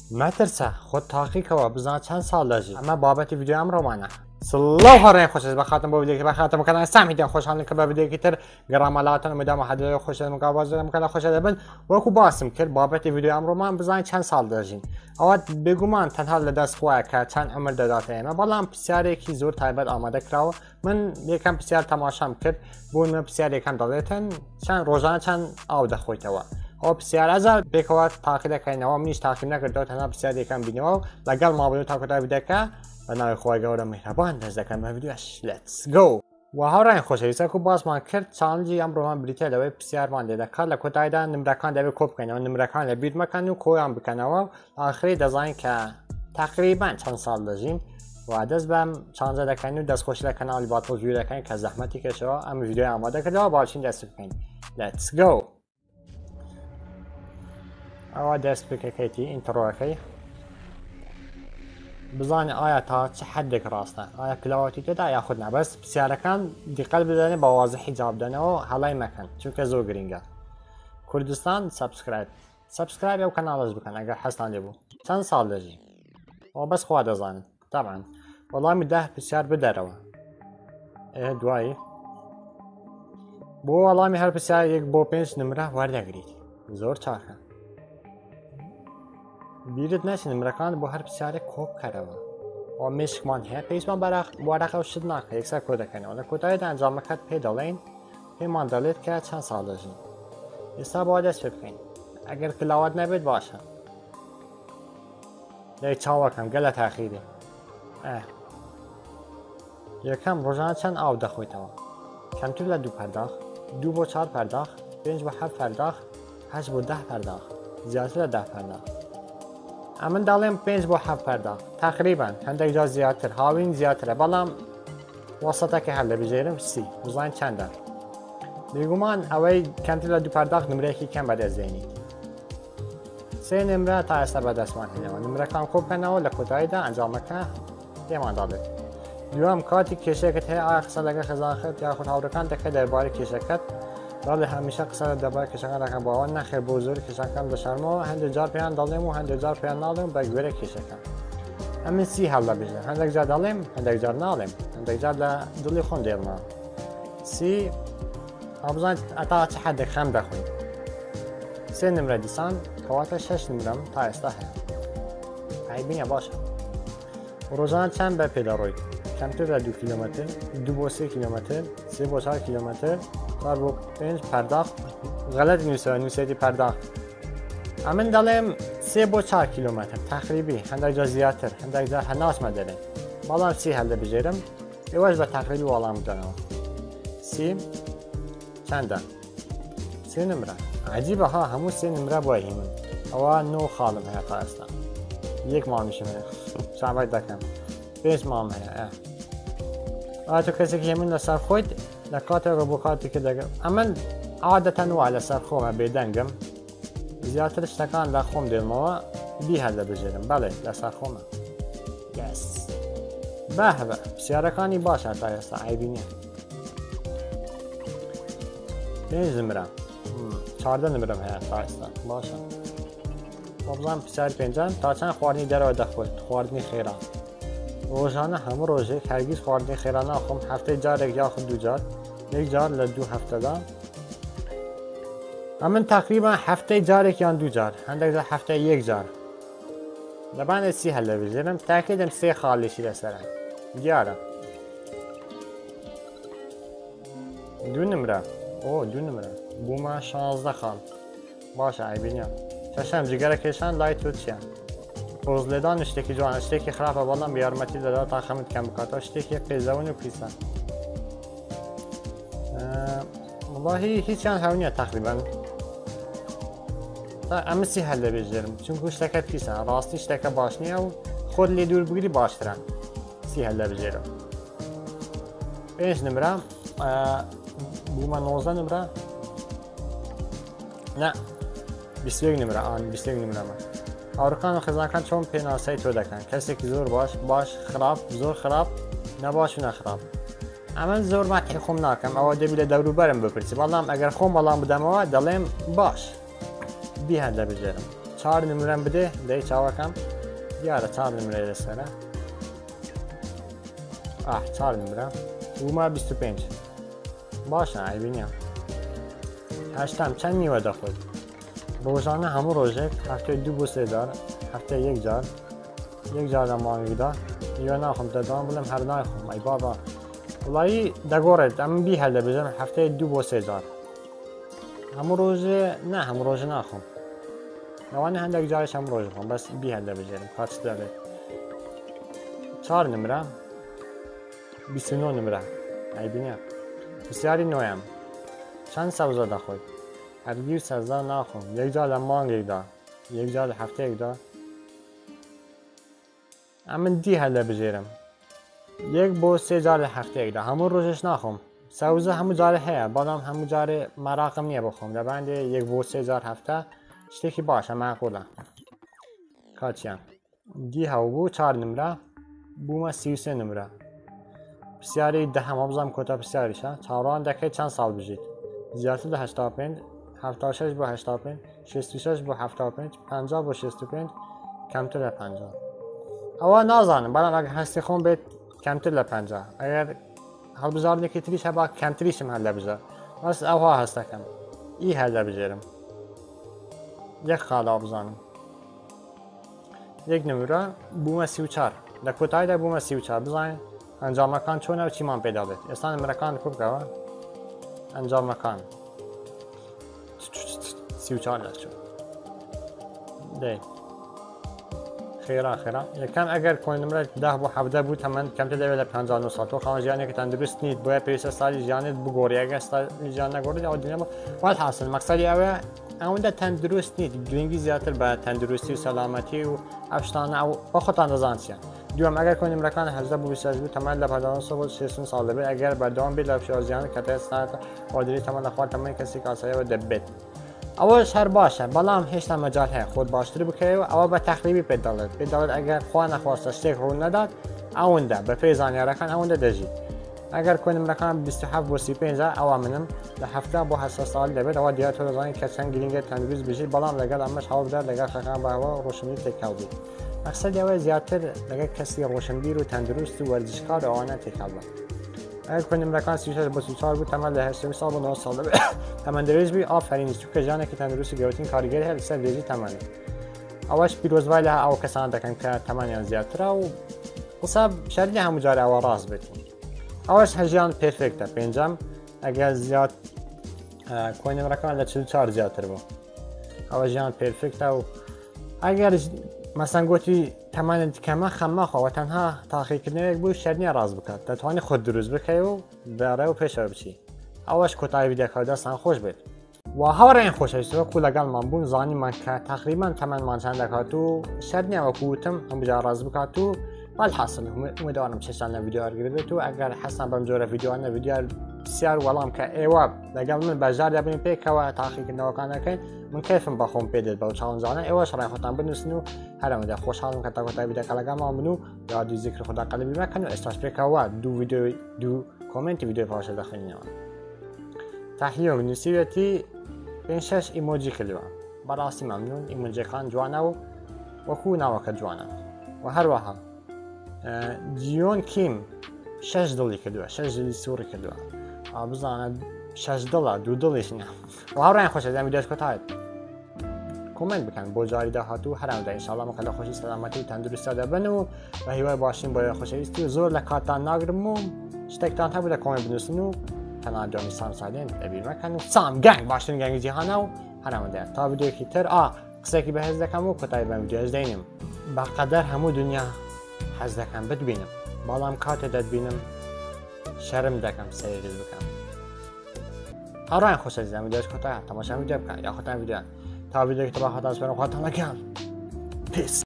مترسه خود تحقیق و بزن چند سال داشتی اما بابت ویدیو امرومانه سلام هرین خوش است بخاطر با ویدیو که بخاطر مکان سامیدین خوشحالم که با ویدیو که تر گرامالاتون مدام حد خوش است مقابل مکان خوش است بن و کو باسم کرد بابت ویدیو امرومان بزن چند سال داشتین اوت بگو من تنها لدست خواه که چند عمر داده ایم بالام بسیاری کی زور تایبت آماده کراو من یکم بسیار تماشام کرد بون بسیار یکم دادتن چند روزانه چند آوده خویتوا او بسیار ازل بکوات تاخیر کنه و منیش تاخیر نکرد تنها بسیار یکم بینیم لگل ما بدو تاکو ویدیو که و نای خواه گورم مهربان دزدکم ویدیوش let's go و هرین خوش است که باز من کرد چالنجی امرومان بریته دوی بسیار مانده دکار لکوتای دان نمرکان دوی کوب کنه و نمرکان لبید مکان و کویام بکنه و آخری دزاین که تقریبا چند سال داشتیم و دست بهم چانزه دکنی و دست خوش کانال باتل ویدیو دکنی که زحمتی که شو ام ویدیو آماده کرده و بالشین دست بکنی let's go او دست بکیتی اینترو کی بزن آیا تا چه حد راسته آیا کلاواتی تدا یا خود نه بس بسیار کن دقت بدانه با واضحی جواب دادن و حالای مکن چون که زور گرینگه کردستان سابسکرایب یا کانالش بکن اگر حسنی بود چند سال داشتی و بس خود دزانه طبعا والله میده بسیار بدره دوایی بو والله می هر بسیار یک بو پنج نمره ورده گرید زور چاکن بیرد نشین نمرکان با هر بسیار کوب کرده و مشکمان هست پیشمان برق و شد نکه یک سر کده کنه و کدای دا انجام کرد پیدالین پیمان دالید که چند سال داشتیم ایسا باید دست بکنین اگر کلاوات نبید باشه دی چاوا کم گله تاخیره یکم روزانه چند آب دخویتوا کمتر لدو پرداخت 2 با 4 پرداخت 5 با 7 پرداخت 8 با 10 پرداخت زیادتر 10 پرداخت امن دالیم 5 با 7 پرداخت تقریبا هندک جا زیادتر هاوین زیادتره بالام وسطه که حل بجیرم 30 روزان چنده بیگمان اوی کمتر لدو پرداخت نمره که کم بده زینید 3 نمره تا است به دست من هنه و نمره کام خوب کنه و لکوتایی ده انجام که پیمان داده دوام کاتی کشه که ته آیا قصه لگه خزاخت یا خود هاورکان دکه درباره کشه کت داله همیشه قصه درباره کشه کن رکن باوان نخیر بوزوری کشه کن بشرمو هنده جار پیان دالیم و هنده جار پیان نالیم بگوره کشه کن همین 30 حالا بیشتر هندک جار دالیم هندک جار نالیم هندک جار دلی خون دیلنا 30 آبزان اتا چه حد خم دخویم 3 نمره دیسان کوات 6 نمرم تا استاه عیبینه باشه روزانه چند به پیدا روی کمتر 2 کیلومتر 2 با 3 کیلومتر 3 با 4 کیلومتر 4 با 5 پرداخت غلط نویسیدی پرداخت امن دالیم 3 با 4 کیلومتر تقریبی هندک جا زیادتر هندک جا هناش مداریم بالام 30 حل بجیرم ایواش به تقریبی والام دارم 30 چنده 3 نمره عجیبه ها همون 3 نمره باید همون اوا نو خالم هیا اصلا یک ماه میشه من شعبت دکم 5 ماه هیا تو کسی که همین لسر خود نکات روبوکاتی که دگم اما عادتا نوع لسر خومه بیدنگم زیادترش تکان لخوم دیلمو بی هده بجیرم بله لسر خومه یس به بسیارکانی باشه تا یستا عیبی نیه 5 نمره 14 نمره هیا تا یستا باشه بازم بسیار پنجم تا چند خواردنی در آده خود خواردنی خیران روزانه همه روزه هرگز خواردنی خیران نخوام هفته جار یک یا خود 2 جار 1 جار لدو هفته دا امن تقریبا هفته جار یک یا 2 جار هندک جار هفته 1 جار لبن 30 حله بجیرم تاکیدم 3 خالی شیده سرم دیارم 2 نمره او 2 نمره بوما 16 خال باشه عیبینیم چشم جگر کشان لای تو چیم روزلدان اشتکی جوان اشتکی خرافه بالام بیارمتی داده تا خمید کم بکاتا اشتکی پیزون و پیسن والله هیچ چند هونیه تقریبا اما 30 حله بجیرم چون اشتکی پیسن راستی اشتکی باش نیه و خود لی دور بگیری باشترن 30 حله بجیرم 5 نمره بوما 19 نمره نه 21 نمره آن 21 نمره من آورکان و خزانکان چون پیناسای تو دکن کسی که زور باش خراب زور خراب نباش و نخراب اما زور مطحی خوم ناکم او دبیل دورو برم بپرسی بالام اگر خوم بالام بدم او دلیم باش بی هنده بجیرم 4 نمرم بده دی چاوکم دیاره 4 نمره لسره 4 نمره بوما 25 باشه عیبی هشتم چند میوه داخل روزانه همون روزه هفته 2 بو 3 جار هفته 1 جار 1 جار مانگی دا یا ناخم دادم بولم هر ناخم ای بابا والله دگورد اما بی هلده بزنم هفته 2 بو 3 جار همون روزه نه همون روزه ناخم نوانه هندک جارش همون روزه خم بس بی هلده بزنم کارچ داره 4 نمره 29 نمره ای بینه بسیاری نویم چند سوزا داخل هرگیز سوزا ناخم 1 جار مانگی دا 1 جار هفته 1 دا اما دی هلده بزیرم 1 بو 3 جار هفته 1 دا همون روزش ناخم سوزه همون جاره هیا بادم همون جاره مراقم نیه بخوم در بند 1 بو 3 جار هفته شتکی باشه معقوله کاچیم دی هاو بو 4 نمره بوما 33 نمره بسیاری ده هم ابزم کتا بسیاریشه چهاران دکه چند سال بجید زیادتر ده 85 76 بو 85 66 بو 75 50 بو 65 کمتر 50 اوا نازانم برام اگه هستی خون بید کمتر 50 اگر حال بزار نکی تریش هبا کمتریشم هل بزار بس اوها هستکم ای هل بزارم 1 خاله بزانم 1 نمره بوم 34 در کتای در بوم 34 بزنین انجام مکان چونه و چیمان پیدا بید استان مرکان خوب که انجام مکان 34 دست شد دی خیره یکم اگر کوین نمره 10 بو 17 بود همان کمتر دویل 59 سال تو خواهد جیانی که تندرست نید باید پیش سالی جیانید بگوری اگر سالی جیان نگورید او دنیا باید حاصل مقصدی اوه اونده تندرست نید گرینگی زیادتر به تندرستی و سلامتی و افشتانه او با خود اندازان سیان دوام اگر کوین نمره کان 18 بو 20 بود تمام لپدان سو 60 سال به اگر به دوام بی لپشار جیان کته استاد قادری تمام خود تمام کسی کاسه و دبت اولش هر باشه بلام هیچ مجال ها خود باشتری بکنه و اول به تخریبی بدالت اگر خواه نخواست شتک رو نداد اونده به پیزانی رکن اونده دجی اگر کنیم رکن 27 بو 35 اول منم به هفته با حساس سال دبید اول دیار تو رزانی کچن گرینگ تندویز بشید بلام لگل امش حال بدار لگل خکان به هوا روشنی تکل بید مقصد اول زیادتر لگل کسی روشنبیر و تندرست و ورزشکار آنه تکل بید اگر کنیم رکان 36 با 34 بود تمام له 8 سال و 9 سال تمام دریز بی آفرین است که جانه که تندرستی گرفتین کارگر هر سر دیجی تمام اولش پیروز وایله او کسان دکن که تمام زیادتر و حساب شرطی همو جاره او راز بتین اولش هجیان پرفکته پنجم اگر زیاد کنیم رکان له 44 زیادتر بود اولش جان پرفکته و اگر مثلا گویی تمام کما خما خو تنها تحقیق کنه بود شرطی راز بکرد تتوانی خود درست بکنی و برای و پیش بچی اولش کتای ویدیو کار سان خوش بید و هر این خوش است و کلاگل من بون زانی من که تقریبا تمام من چند دکاتو شرطی و کوتم هم بجا راز بکاتو ولی حاصل امیدوارم چشان ویدیو گرفته تو اگر حسن بهم جور ویدیو بسیار ولام که ایواب لگل من بجار یابیم پیک و تحقیق نوکانه که من کیفم بخوام پیدید با چالش زنه ایواش رای خودم بنویسنو هر مده خوشحالم که تا ویدیو کلاگل ما منو یاد ذکر خدا قلبی مکنو استاش پیک و دو کامنت ویدیو فاش داخلینه تحیه من نسیبتی 5-6 ایموجی کلیوان براسی ممنون ایموجی خان جوانه و خو نوکه جوانه و هر واحد جیون کیم 6 دلی کلیوان 6 دلی سوری کلیوان بزنه 6 دلار 2 دلیش نه و هر این خوشه زمین ویدیوش کتاید کامنت بکن با جاری ده هاتو هر آمده انشالله مخلا خوشی سلامتی تندرستی دبنو و هیوای باشیم با خوشی استی زور لکاتان نگرمو شتکتان ها بوده کامنت بنویسنو kanal جامی سام سالین ابی مکنو سام گنگ باشین گنگ جهانو هر آمده تا ویدیو کی تر قصه کی به هز دکمو کتای به ویدیو از دینم با قدر همو دنیا هز دکم بد بینم بالام کات داد بینم شرم دکم سیر بکم هر این خوش از ویدیوش کتای تماشا ویدیو بکن یا خودم ویدیو تا ویدیو که تو با خاطر از برام خاطر نکن پیس